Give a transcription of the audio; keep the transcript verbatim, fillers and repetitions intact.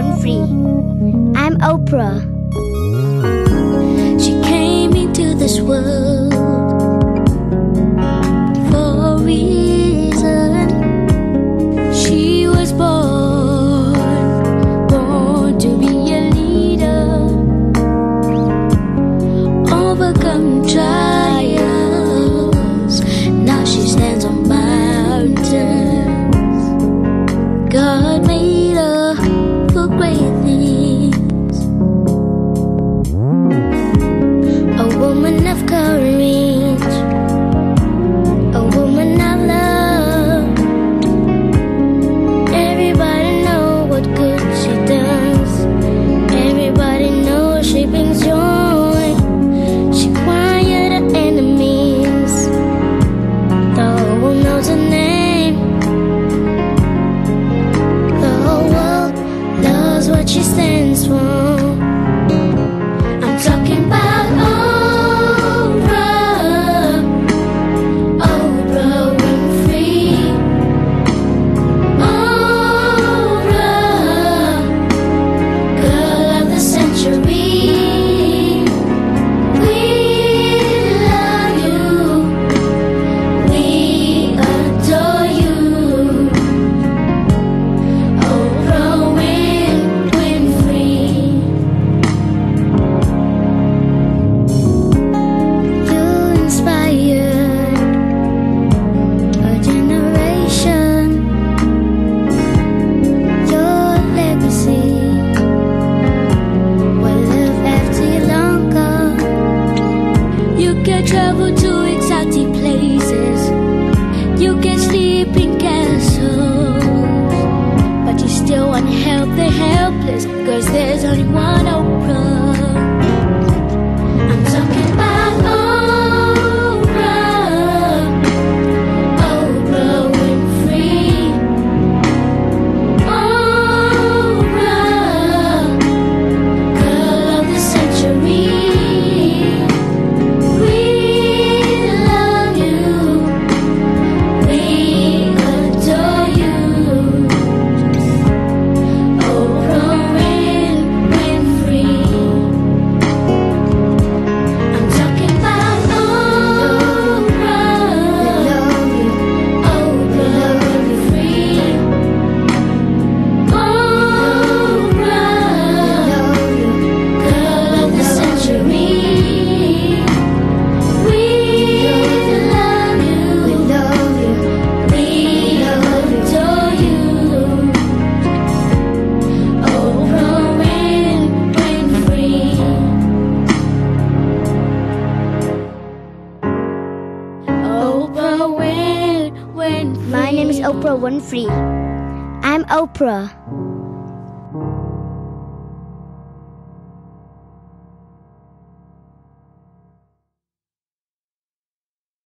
Winfrey. I'm Oprah. She came into this world for a reason. She was born, born to be a leader, overcome trials. Now she stands on mountains. God made her for great things. A woman of courage, a woman of love. Everybody know what good she does. Everybody knows she brings joy. She quiet her enemies. The whole world knows her name. The whole world loves what she stands for. I'm talking about Oprah, Oprah Winfrey. Oprah, girl of the century. We love you, we adore you. Oprah Win Winfrey. You inspired a generation. Your legacy will live after you're long gone. You can travel to exotic places. You can sleep in castles, but you still want to help the helpless, 'cause there's only one Oprah. I'm talking about Oprah, Oprah Winfrey. Oprah, girl of the century. We love you, we adore you. Oprah Win Winfrey. I'm talking about Oprah, Oprah Winfrey. Oprah, girl of the century. We love you, we adore you. Oprah Win Winfrey. Oprah Win Winfrey. My name is Oprah Winfrey. I'm Oprah.